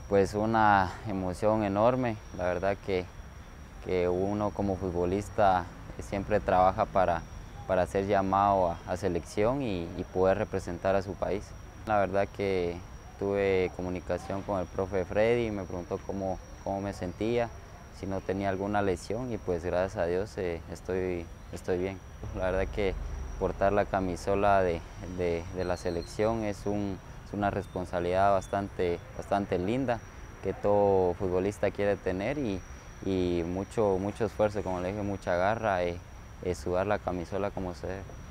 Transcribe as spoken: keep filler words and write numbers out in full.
Pues una emoción enorme, la verdad que, que uno como futbolista siempre trabaja para, para ser llamado a, a selección y, y poder representar a su país. La verdad que tuve comunicación con el profe Freddy, me preguntó cómo, cómo me sentía, si no tenía alguna lesión y pues gracias a Dios eh, estoy, estoy bien. La verdad que portar la camisola de, de, de la selección es, un, es una responsabilidad bastante, bastante linda que todo futbolista quiere tener y, y mucho, mucho esfuerzo, como le dije, mucha garra, eh, eh, sudar la camisola como se debe.